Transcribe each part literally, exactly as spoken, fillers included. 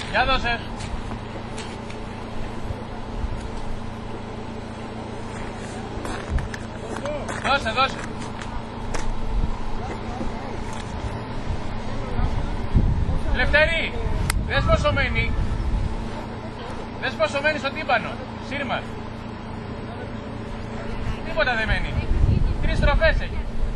Για δώσε. Δώσε, δώσε. Λευτέρη, δες πόσο μένει. Δες πόσο μένει στο τύμπανο. Σύρμα. Τίποτα δεν μένει. Τρεις στροφές έχει.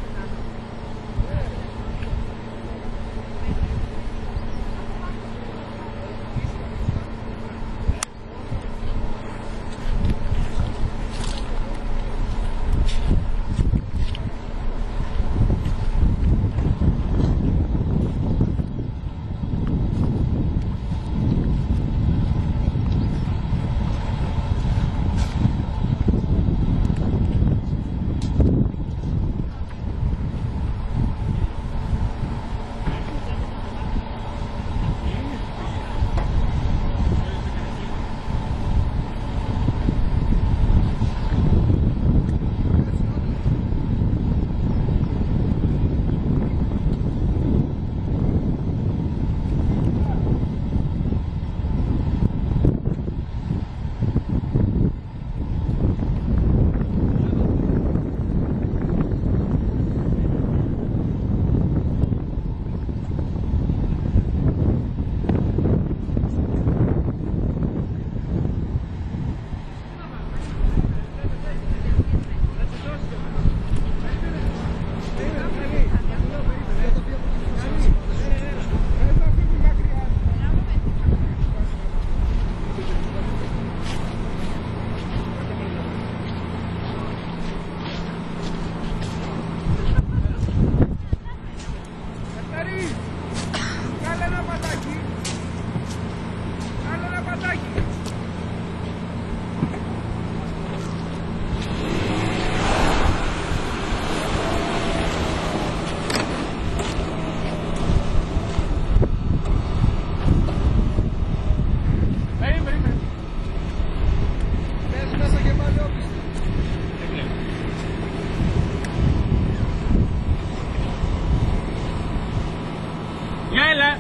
Έλα.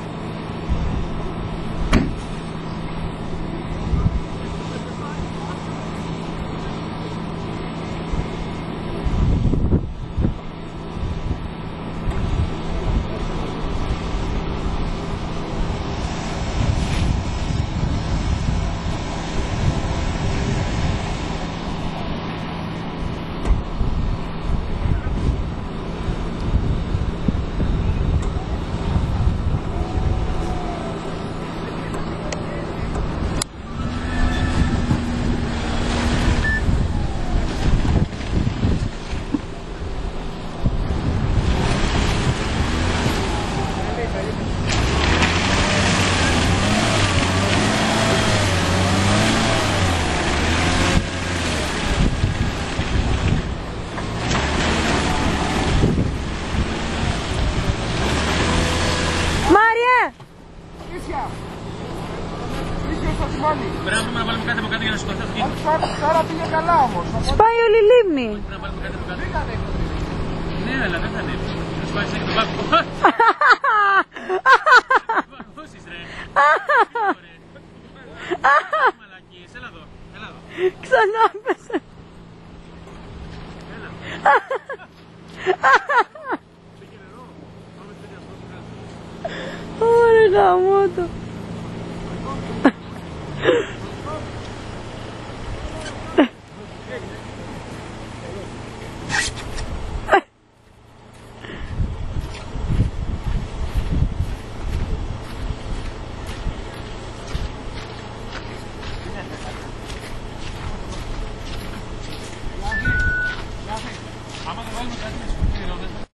Πρέπει να βάλουμε κάτι από κάτω για να σηκωθεί αυτό. Τώρα πήγε καλά όμως. Σπάει όλη η λίμνη. Πρέπει να βάλουμε κάτι από κάτω. Ναι, αλλά δεν θα ανέβει. Θα σπάει και τον πάκο. Βαρκώσεις ρε. Μαλακίες, έλα εδώ. Έλα εδώ. Ξανά πέσε. Έλα. Ωραία γαμώτο.